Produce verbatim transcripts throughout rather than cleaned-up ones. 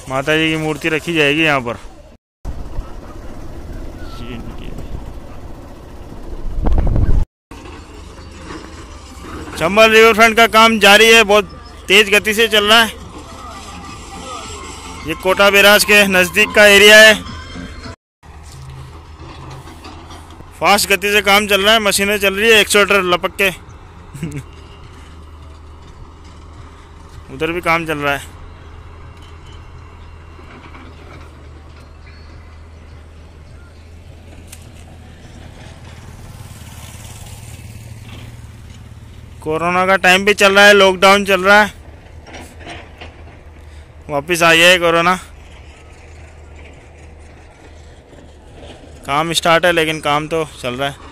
माता जी की मूर्ति रखी जाएगी यहाँ पर। चंबल रिवर फ्रंट का काम जारी है, बहुत तेज गति से चल रहा है। ये कोटा बैराज के नज़दीक का एरिया है। फास्ट गति से काम चल रहा है, मशीनें चल रही है एक्सट्रूडर लपक के। उधर भी काम चल रहा है। कोरोना का टाइम भी चल रहा है, लॉकडाउन चल रहा है, वापस आ गया है कोरोना। काम स्टार्ट है लेकिन काम तो चल रहा है।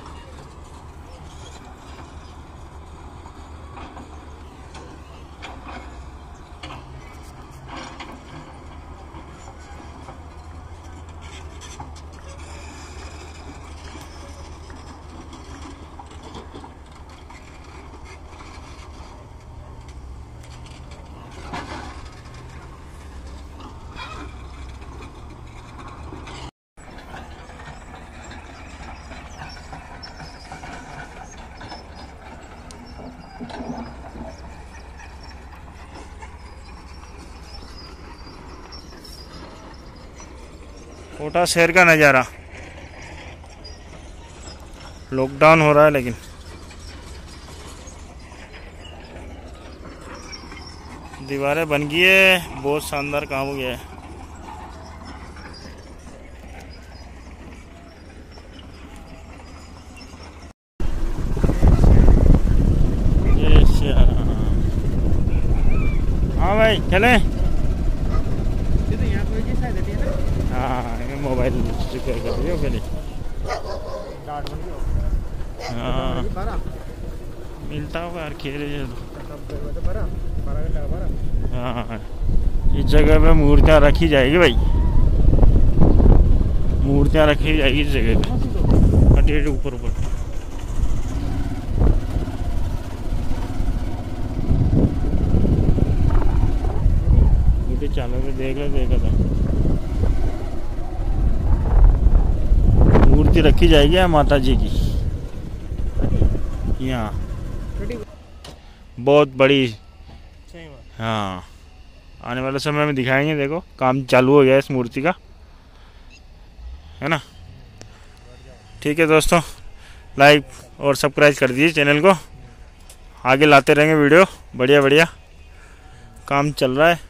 कोटा शहर का नज़ारा। लॉकडाउन हो रहा है लेकिन दीवारें बन गई है, बहुत शानदार काम हो गया है। हाँ भाई चले। हाँ मोबाइल रिपेयर कर रही हो पहले। हाँ मिलता होगा यार, खेल हाँ। इस जगह पे मूर्तियाँ रखी जाएगी भाई, मूर्तियाँ रखी जाएगी इस जगह पे। डेढ़ ऊपर ऊपर चालू में देख लो, देखा था मूर्ति रखी जाएगी माता जी की यहाँ, बहुत बड़ी। हाँ आने वाले समय में दिखाएंगे। देखो काम चालू हो गया इस मूर्ति का, है ना। ठीक है दोस्तों, लाइक और सब्सक्राइब कर दीजिए चैनल को, आगे लाते रहेंगे वीडियो बढ़िया बढ़िया। काम चल रहा है।